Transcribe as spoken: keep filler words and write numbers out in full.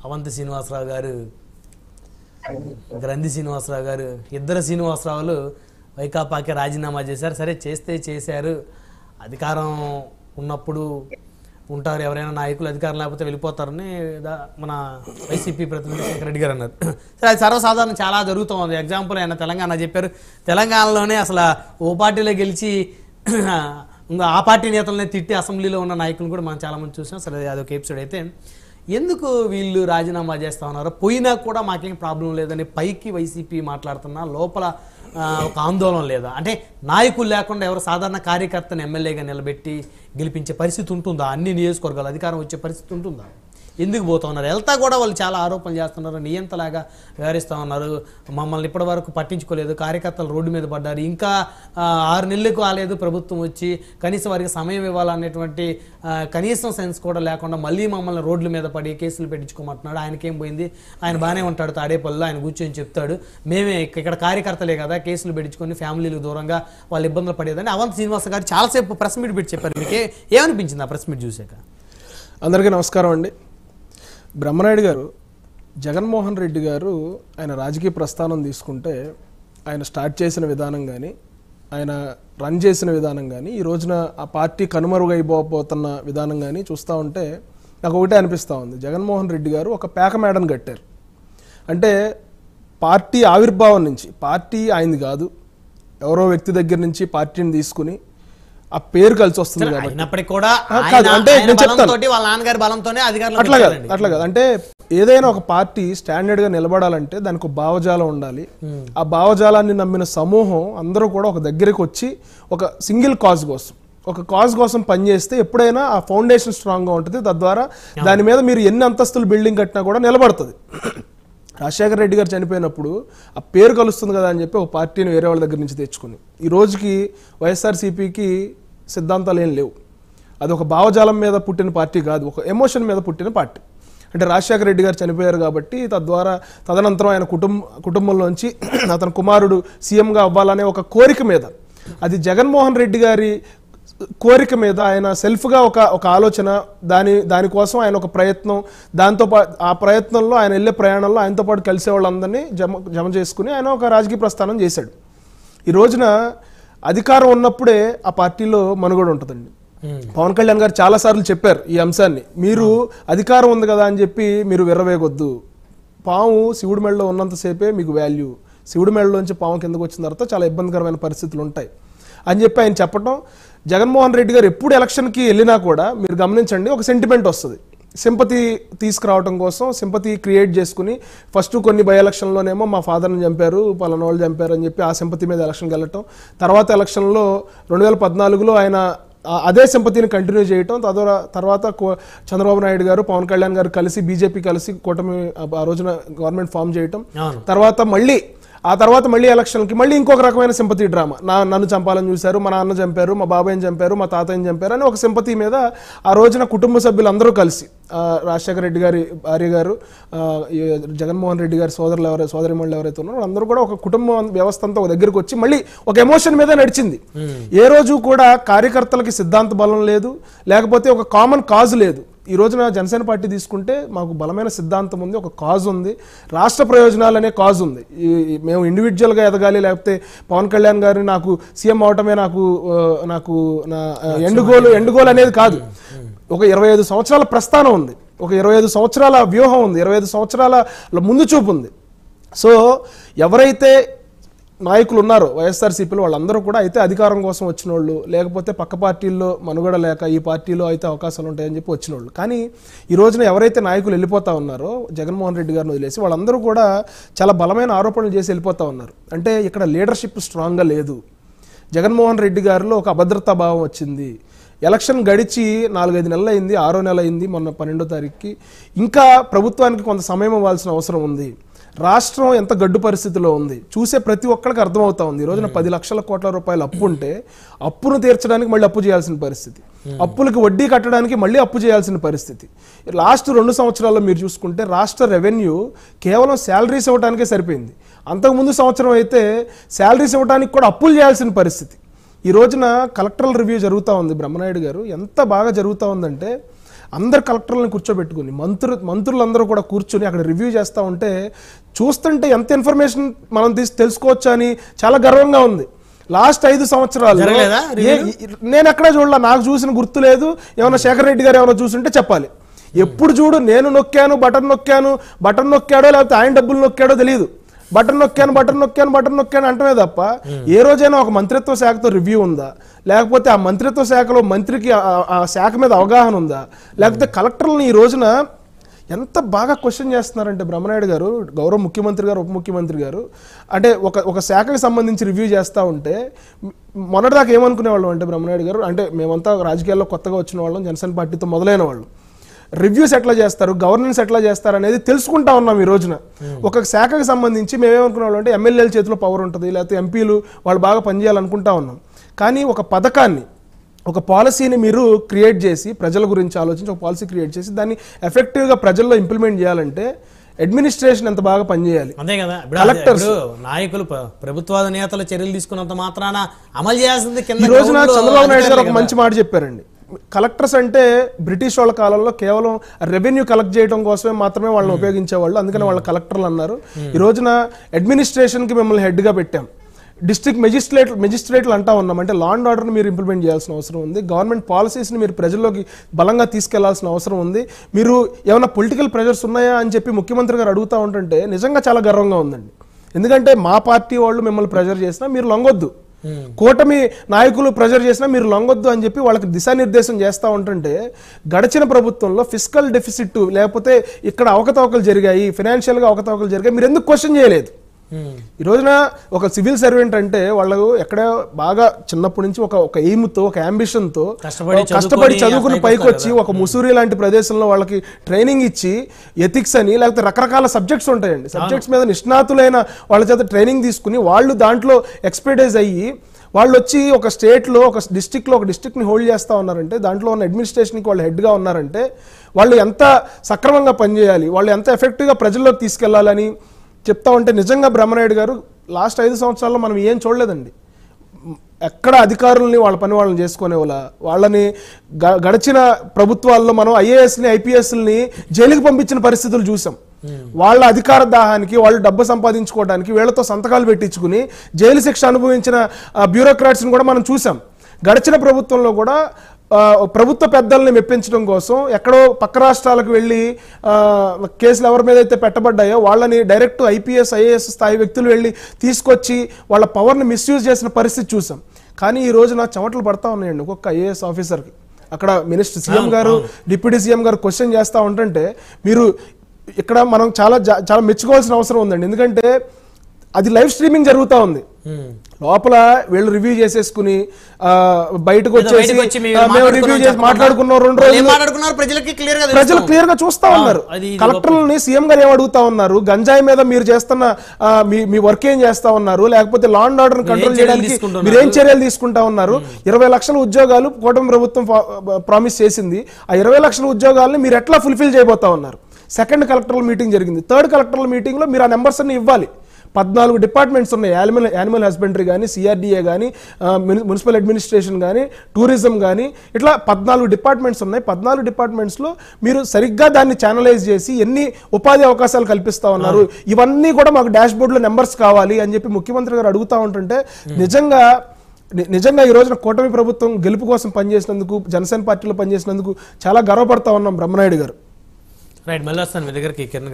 అవంతి శ్రీనివాసరావు గారు, గ్రంథి శ్రీనివాసరావు గారు, ఇద్దరు శ్రీనివాసరావులు వైకాపాకి రాజీనామా చేశారు. సరే చేస్తే చేశారు, అధికారం ఉన్నప్పుడు ఉంటారు, ఎవరైనా నాయకులు అధికారం లేకపోతే వెళ్ళిపోతారని మన వైసీపీ ప్రతినిధి శేఖర్ రెడ్డి గారు అన్నారు. సరే అది సర్వసాధారణం, చాలా జరుగుతూ ఉంది. ఎగ్జాంపుల్ ఆయన తెలంగాణ చెప్పారు, తెలంగాణలోనే అసలు ఓ పార్టీలో గెలిచి ఇంకా ఆ పార్టీ నేతలనే తిట్టి అసెంబ్లీలో ఉన్న నాయకులను కూడా మనం చాలామంది చూసాం. సరే అదొక ఎపిసోడ్. అయితే ఎందుకు వీళ్ళు రాజీనామా చేస్తా ఉన్నారు, పోయినా కూడా మాకేం ప్రాబ్లం లేదని పైకి వైసీపీ మాట్లాడుతున్నా లోపల ఒక ఆందోళన లేదా? అంటే నాయకులు లేకుండా ఎవరు సాధారణ కార్యకర్తను ఎమ్మెల్యేగా నిలబెట్టి గెలిపించే పరిస్థితి ఉంటుందా? అన్ని నియోజకవర్గాలు అధికారం వచ్చే పరిస్థితి ఉంటుందా? ఎందుకు పోతా ఉన్నారు? వెళ్తా కూడా వాళ్ళు చాలా ఆరోపణలు చేస్తున్నారు, నియంతలాగా వ్యవహరిస్తూ ఉన్నారు, మమ్మల్ని ఇప్పటి వరకు పట్టించుకోలేదు, కార్యకర్తలు రోడ్డు మీద పడ్డారు, ఇంకా ఆరు నెలలకు కాలేదు ప్రభుత్వం వచ్చి, కనీసం వారికి సమయం ఇవ్వాలనేటువంటి కనీసం సెన్స్ కూడా లేకుండా మళ్ళీ మమ్మల్ని రోడ్ల మీద పడి కేసులు పెట్టించుకోమంటున్నాడు. ఆయనకేం పోయింది, ఆయన బాగానే ఉంటాడు తాడేపల్లిలో, ఆయన కూర్చొని చెప్తాడు, మేమే ఇక్కడ కార్యకర్తలే కదా కేసులు పెట్టించుకొని ఫ్యామిలీలకు దూరంగా వాళ్ళు ఇబ్బందులు పడేదని అవంతి శ్రీనివాస గారు చాలాసేపు ప్రెస్ మీట్ పెట్టి చెప్పారు. మీకే ఏమనిపించింది ఆ ప్రెస్ మీట్ చూసాక? అందరికీ నమస్కారం అండి. బ్రహ్మనాయుడు గారు, జగన్మోహన్ రెడ్డి గారు ఆయన రాజకీయ ప్రస్థానం తీసుకుంటే ఆయన స్టార్ట్ చేసిన విధానం కానీ, ఆయన రన్ చేసిన విధానం కానీ, ఈ రోజున ఆ పార్టీ కనుమరుగైపోతున్న విధానం కానీ చూస్తూ ఉంటే నాకు ఒకటే అనిపిస్తూ ఉంది. జగన్మోహన్ రెడ్డి గారు ఒక పేక మేడను కట్టారు. అంటే పార్టీ ఆవిర్భావం నుంచి, పార్టీ ఆయనది కాదు, ఎవరో వ్యక్తి దగ్గర నుంచి పార్టీని తీసుకుని ఆ పేరు కలిసి వస్తుంది కాబట్టి కూడా అంటే నేను చెప్తాను అట్లా కాదు అట్లా కాదు అంటే ఏదైనా ఒక పార్టీ స్టాండర్డ్ గా నిలబడాలంటే దానికి ఒక భావజాలం ఉండాలి. ఆ భావజాలాన్ని నమ్మిన సమూహం అందరూ కూడా ఒక దగ్గరికి వచ్చి ఒక సింగిల్ కాజ్ కోసం ఒక కాజ్ కోసం పనిచేస్తే ఎప్పుడైనా ఆ ఫౌండేషన్ స్ట్రాంగ్ గా ఉంటుంది. తద్వారా దాని మీద మీరు ఎన్ని అంతస్తులు బిల్డింగ్ కట్టినా కూడా నిలబడుతుంది. రాజశేఖర రెడ్డి గారు చనిపోయినప్పుడు ఆ పేరు కలుస్తుంది కదా అని చెప్పి ఒక పార్టీని వేరే వాళ్ళ దగ్గర నుంచి తెచ్చుకుని ఈ రోజుకి వైఎస్ఆర్సీపీకి సిద్ధాంతాలు ఏం లేవు. అది ఒక భావజాలం మీద పుట్టిన పార్టీ కాదు, ఒక ఎమోషన్ మీద పుట్టిన పార్టీ. అంటే రాజశేఖర రెడ్డి గారు చనిపోయారు కాబట్టి తద్వారా తదనంతరం ఆయన కుటుంబ కుటుంబంలోంచి అతని కుమారుడు సీఎంగా అవ్వాలనే ఒక కోరిక మీద, అది జగన్మోహన్ రెడ్డి గారి కోరిక మీద ఆయన సెల్ఫ్గా ఒక ఒక ఆలోచన, దాని దానికోసం ఆయన ఒక ప్రయత్నం, దాంతో పాటు ఆ ప్రయత్నంలో ఆయన వెళ్ళే ప్రయాణంలో ఆయనతో పాటు కలిసే వాళ్ళందరినీ జమ జమ చేసుకుని ఆయన ఒక రాజకీయ ప్రస్థానం చేశాడు. ఈ రోజున అధికారం ఉన్నప్పుడే ఆ పార్టీలో మనుగడ ఉంటుందండి. పవన్ కళ్యాణ్ గారు చాలాసార్లు చెప్పారు ఈ అంశాన్ని, మీరు అధికారం ఉంది కదా అని చెప్పి మీరు విర్రవేగొద్దు, పాము శివుడి మెడలో ఉన్నంతసేపే మీకు వాల్యూ, శివుడి మెడలోంచి పాము కిందకు వచ్చిన తర్వాత చాలా ఇబ్బందికరమైన పరిస్థితులు ఉంటాయి అని చెప్పి ఆయన చెప్పడం. జగన్మోహన్ రెడ్డి గారు ఎప్పుడు ఎలక్షన్కి వెళ్ళినా కూడా మీరు గమనించండి, ఒక సెంటిమెంట్ వస్తుంది, సింపతి తీసుకురావడం కోసం సింపతి క్రియేట్ చేసుకుని ఫస్ట్ కొన్ని బై ఎలక్షన్లోనేమో మా ఫాదర్ని చంపారు, పలానా వాళ్ళు చంపారు అని చెప్పి ఆ సింపతి మీద ఎలక్షన్కి వెళ్ళటం, తర్వాత ఎలక్షన్లో రెండు వేల పద్నాలుగులో ఆయన అదే సింపతిని కంటిన్యూ చేయటం, తద్వారా తర్వాత చంద్రబాబు నాయుడు గారు పవన్ కళ్యాణ్ గారు కలిసి బీజేపీ కలిసి కూటమి ఆ రోజున గవర్నమెంట్ ఫామ్ చేయటం, తర్వాత మళ్ళీ ఆ తర్వాత మళ్ళీ ఎలక్షన్కి మళ్ళీ ఇంకొక రకమైన సింపతి డ్రామా, నా నన్ను చంపాలని చూశారు, మా నాన్న చంపారు, మా బాబాయ్ని చంపారు, మా తాతయ్యని చంపారు అని ఒక సింపతి మీద ఆ రోజున కుటుంబ సభ్యులందరూ కలిసి రాజశేఖర రెడ్డి గారి భార్య గారు, జగన్మోహన్ రెడ్డి గారి సోదరులు ఎవరైతే సోదరిమణులు ఎవరైతే ఉన్నారో అందరూ కూడా ఒక కుటుంబ వ్యవస్థ అంతా ఒక దగ్గరికి వచ్చి మళ్ళీ ఒక ఎమోషన్ మీద నడిచింది. ఏ రోజు కూడా కార్యకర్తలకి సిద్ధాంత బలం లేదు, లేకపోతే ఒక కామన్ కాజ్ లేదు. ఈ రోజున జనసేన పార్టీ తీసుకుంటే మాకు బలమైన సిద్ధాంతం ఉంది, ఒక కాజ్ ఉంది, రాష్ట్ర ప్రయోజనాలు అనే కాజ్ ఉంది. మేము ఇండివిజువల్గా ఎదగాలి, లేకపోతే పవన్ కళ్యాణ్ గారు నాకు సీఎం అవటమే నాకు నాకు నా ఎండుగోలు ఎండుగోలు అనేది కాదు. ఒక ఇరవై ఐదు సంవత్సరాల ప్రస్థానం ఉంది, ఒక ఇరవై ఐదు సంవత్సరాల వ్యూహం ఉంది, ఇరవై ఐదు సంవత్సరాల ముందు చూపు ఉంది. సో ఎవరైతే నాయకులు ఉన్నారో వైఎస్ఆర్సీపీలో వాళ్ళందరూ కూడా అయితే అధికారం కోసం వచ్చిన వాళ్ళు, లేకపోతే పక్క పార్టీల్లో మనుగడ లేక ఈ పార్టీలో అయితే అవకాశాలు ఉంటాయని చెప్పి వచ్చిన వాళ్ళు. కానీ ఈ రోజున ఎవరైతే నాయకులు వెళ్ళిపోతా ఉన్నారో జగన్మోహన్ రెడ్డి గారిని వదిలేసి వాళ్ళందరూ కూడా చాలా బలమైన ఆరోపణలు చేసి వెళ్ళిపోతూ ఉన్నారు. అంటే ఇక్కడ లీడర్షిప్ స్ట్రాంగ్గా లేదు, జగన్మోహన్ రెడ్డి గారిలో ఒక అభద్రతా భావం వచ్చింది. ఎలక్షన్ గడిచి నాలుగైదు నెలలు అయింది, ఆరో నెల అయింది మొన్న పన్నెండో తారీఖుకి, ఇంకా ప్రభుత్వానికి కొంత సమయం ఇవ్వాల్సిన అవసరం ఉంది. రాష్ట్రం ఎంత గడ్డు పరిస్థితిలో ఉంది చూసే ప్రతి ఒక్కరికి అర్థమవుతా ఉంది. ఈ రోజున పది లక్షల కోట్ల రూపాయలు అప్పు ఉంటే అప్పును తీర్చడానికి మళ్ళీ అప్పు చేయాల్సిన పరిస్థితి, అప్పులకి వడ్డీ కట్టడానికి మళ్ళీ అప్పు చేయాల్సిన పరిస్థితి. లాస్ట్ రెండు సంవత్సరాల్లో మీరు చూసుకుంటే రాష్ట్ర రెవెన్యూ కేవలం శాలరీస్ ఇవ్వడానికే సరిపోయింది. అంతకుముందు సంవత్సరం అయితే శాలరీస్ ఇవ్వడానికి కూడా అప్పులు చేయాల్సిన పరిస్థితి. ఈ రోజున కలెక్టరల్ రివ్యూ జరుగుతూ ఉంది. బ్రహ్మనాయుడు గారు ఎంత బాగా జరుగుతూ ఉందంటే అందరు కలెక్టర్లను కూర్చోబెట్టుకుని మంత్రు మంత్రులందరూ కూడా కూర్చొని అక్కడ రివ్యూ చేస్తూ ఉంటే చూస్తుంటే ఎంత ఇన్ఫర్మేషన్ మనం తీసి తెలుసుకోవచ్చు అని చాలా గర్వంగా ఉంది. లాస్ట్ ఐదు సంవత్సరాలు నేను ఎక్కడా చూడలే, నాకు చూసిన గుర్తు లేదు. ఏమన్నా శేఖర్ రెడ్డి గారు ఏమైనా చూసుంటే చెప్పాలి. ఎప్పుడు చూడు నేను నొక్కాను బటన్ నొక్కాను బటన్ నొక్కాడో లేకపోతే ఆయన డబ్బులు నొక్కాడో తెలియదు. బటన్ నొక్కాను బటన్ నొక్కాను బటన్ నొక్కాను అంటమే తప్ప ఏ రోజైనా ఒక మంత్రిత్వ శాఖతో రివ్యూ ఉందా, లేకపోతే ఆ మంత్రిత్వ శాఖలో మంత్రికి ఆ శాఖ మీద అవగాహన ఉందా, లేకపోతే కలెక్టర్లను ఈ రోజున ఎంత బాగా క్వశ్చన్ చేస్తున్నారంటే బ్రహ్మనాయుడు గారు, గౌరవ ముఖ్యమంత్రి గారు, ఉప ముఖ్యమంత్రి గారు, అంటే ఒక ఒక శాఖకు సంబంధించి రివ్యూ చేస్తూ ఉంటే మొన్నటిదాకా ఏమనుకునేవాళ్ళం అంటే బ్రహ్మనాయుడు గారు, అంటే మేమంతా రాజకీయాల్లో కొత్తగా వచ్చిన వాళ్ళం, జనసేన పార్టీతో మొదలైన వాళ్ళు, రివ్యూస్ ఎట్లా చేస్తారు, గవర్నెన్స్ ఎట్లా చేస్తారు అనేది తెలుసుకుంటా ఉన్నాం. ఈ రోజున ఒక శాఖకు సంబంధించి మేమేమనుకున్నాం అంటే ఎమ్మెల్యేల చేతిలో పవర్ ఉంటుంది, లేకపోతే ఎంపీలు వాళ్ళు బాగా పనిచేయాలనుకుంటా ఉన్నాం. కానీ ఒక పథకాన్ని ఒక పాలసీని మీరు క్రియేట్ చేసి ప్రజల గురించి ఆలోచించి ఒక పాలసీ క్రియేట్ చేసి దాన్ని ఎఫెక్టివ్గా ప్రజల్లో ఇంప్లిమెంట్ చేయాలంటే అడ్మినిస్ట్రేషన్ ఎంత బాగా పనిచేయాలి. అంతే కదా, కలెక్టర్స్ నాయకులు ప్రభుత్వాద నేతలు చర్యలు తీసుకున్నంత మాత్రాన అమలు చేయాల్సింది. ఈ రోజున చంద్రబాబు నాయుడు గారు ఒక మంచి మాట చెప్పారండి. కలెక్టర్స్ అంటే బ్రిటిష్ వాళ్ళ కాలంలో కేవలం రెవెన్యూ కలెక్ట్ చేయడం కోసమే మాత్రమే వాళ్ళని ఉపయోగించేవాళ్ళు, అందుకని వాళ్ళ కలెక్టర్లు అన్నారు. ఈ రోజున అడ్మినిస్ట్రేషన్కి మిమ్మల్ని హెడ్గా పెట్టాం. డిస్ట్రిక్ట్ మెజిస్ట్రేట్ మెజిస్ట్రేట్లు అంటా ఉన్నాం, అంటే లా అండ్ ఆర్డర్ని మీరు ఇంప్లిమెంట్ చేయాల్సిన అవసరం ఉంది. గవర్నమెంట్ పాలసీస్ని మీరు ప్రజల్లోకి బలంగా తీసుకెళ్లాల్సిన అవసరం ఉంది. మీరు ఏమైనా పొలిటికల్ ప్రెషర్స్ ఉన్నాయా అని చెప్పి ముఖ్యమంత్రి గారు అడుగుతూ ఉంటుంటే నిజంగా చాలా గర్వంగా ఉందండి. ఎందుకంటే మా పార్టీ వాళ్ళు మిమ్మల్ని ప్రెషర్ చేసినా మీరు లొంగొద్దు, కూటమి నాయకులు ప్రెజర్ చేసినా మీరు లొంగొద్దు అని చెప్పి వాళ్ళకి దిశానిర్దేశం చేస్తూ ఉంటుంటే గడిచిన ప్రభుత్వంలో ఫిస్కల్ డెఫిసిట్ లేకపోతే ఇక్కడ అవకతవకలు జరిగాయి, ఫైనాన్షియల్గా అవకతవకలు జరిగాయి, మీరు ఎందుకు క్వశ్చన్ చేయలేదు? ఈ రోజున ఒక సివిల్ సర్వెంట్ అంటే వాళ్ళకు ఎక్కడ బాగా చిన్నప్పటి నుంచి ఒక ఒక ఎయిమ్తో ఒక అంబిషన్తో కష్టపడి చదువుకుని పైకి వచ్చి ఒక ముసూరి లాంటి ప్రదేశంలో వాళ్ళకి ట్రైనింగ్ ఇచ్చి ఎథిక్స్ అని లేకపోతే రకరకాల సబ్జెక్ట్స్ ఉంటాయండి, సబ్జెక్ట్స్ మీద నిష్ణాతులైన వాళ్ళ చేత ట్రైనింగ్ తీసుకుని వాళ్ళు దాంట్లో ఎక్స్పర్టైజ్ అయ్యి వాళ్ళు వచ్చి ఒక స్టేట్లో ఒక డిస్ట్రిక్ట్లో ఒక డిస్ట్రిక్ట్ని హోల్డ్ చేస్తూ ఉన్నారంటే దాంట్లో ఉన్న అడ్మినిస్ట్రేషన్కి వాళ్ళు హెడ్గా ఉన్నారంటే వాళ్ళు ఎంత సక్రమంగా పనిచేయాలి, వాళ్ళు ఎంత ఎఫెక్టివ్గా ప్రజల్లోకి తీసుకెళ్లాలని చెప్తా ఉంటే నిజంగా బ్రహ్మనాయుడు గారు లాస్ట్ ఐదు సంవత్సరాల్లో మనం ఏం చూడలేదండి. ఎక్కడ అధికారుల్ని వాళ్ళ పని వాళ్ళని చేసుకునే వాళ్ళ వాళ్ళని గడిచిన ప్రభుత్వాల్లో మనం ఐఏఎస్ని ఐపీఎస్ని జైలుకి పంపించిన పరిస్థితులు చూసాం. వాళ్ళ అధికార దాహానికి వాళ్ళు డబ్బు సంపాదించుకోవడానికి వీళ్ళతో సంతకాలు పెట్టించుకుని జైలు శిక్ష అనుభవించిన బ్యూరోక్రాట్స్ని కూడా మనం చూసాం. గడిచిన ప్రభుత్వంలో కూడా ప్రభుత్వ పెద్దల్ని మెప్పించడం కోసం ఎక్కడో పక్క రాష్ట్రాలకు వెళ్ళి కేసులు ఎవరి మీద అయితే పెట్టబడ్డాయో వాళ్ళని డైరెక్ట్ ఐపీఎస్ ఐఏఎస్ స్థాయి వ్యక్తులు వెళ్ళి తీసుకొచ్చి వాళ్ళ పవర్ని మిస్యూజ్ చేసిన పరిస్థితి చూసాం. కానీ ఈ రోజున చెమటలు పడతా ఉన్నాయండి ఒక్కొక్క ఐఏఎస్ ఆఫీసర్కి. అక్కడ మినిస్టర్ సీఎం గారు డిప్యూటీ సీఎం గారు క్వశ్చన్ చేస్తూ ఉంటుంటే మీరు ఇక్కడ మనం చాలా చాలా మెచ్చుకోవాల్సిన అవసరం ఉందండి. ఎందుకంటే అది లైవ్ స్ట్రీమింగ్ జరుగుతూ ఉంది, లోపల వీళ్ళు రివ్యూ చేసేసుకుని బయటకు వచ్చేసి మేము రివ్యూ చేసి మాట్లాడుకున్నాం రెండు రోజులు ప్రజలు క్లియర్ గా చూస్తా ఉన్నారు. కలెక్టర్లని సీఎం గారు ఏం అడుగుతా ఉన్నారు, గంజాయి మీద మీరు చేస్తున్న మీ మీ వర్క్ ఏం చేస్తా ఉన్నారు, లేకపోతే లా అండ్ ఆర్డర్ కంట్రోల్ చేయడానికి మీరు ఏం చర్యలు తీసుకుంటా ఉన్నారు. ఇరవై లక్షల ఉద్యోగాలు కూటమి ప్రభుత్వం ప్రామిస్ చేసింది, ఆ ఇరవై లక్షల ఉద్యోగాలని మీరు ఎట్లా ఫుల్ఫిల్ చేయబోతా ఉన్నారు. సెకండ్ కలెక్టర్ల మీటింగ్ జరిగింది, థర్డ్ కలెక్టర్ల మీటింగ్ లో మీరు ఆ నెంబర్స్ అన్ని ఇవ్వాలి. పద్నాలుగు డిపార్ట్మెంట్స్ ఉన్నాయి, యానిమల్ యానిమల్ హస్బెండరీ కానీ, సిఆర్డిఏ కానీ, మున్సిపల్ అడ్మినిస్ట్రేషన్ కానీ, టూరిజం కానీ, ఇట్లా పద్నాలుగు డిపార్ట్మెంట్స్ ఉన్నాయి. పద్నాలుగు డిపార్ట్మెంట్స్లో మీరు సరిగ్గా దాన్ని ఛానలైజ్ చేసి ఎన్ని ఉపాధి అవకాశాలు కల్పిస్తా ఉన్నారు, ఇవన్నీ కూడా మాకు డాష్ బోర్డులో నెంబర్స్ కావాలి అని చెప్పి ముఖ్యమంత్రి గారు అడుగుతూ ఉంటుంటే నిజంగా నిజంగా ఈ రోజున కూటమి ప్రభుత్వం గెలుపు కోసం పనిచేసినందుకు, జనసేన పార్టీలో పనిచేసినందుకు చాలా గర్వపడతా ఉన్నాం బ్రహ్మనాయుడు గారు. రైట్, మళ్ళీ వస్తాను మీ దగ్గరికి.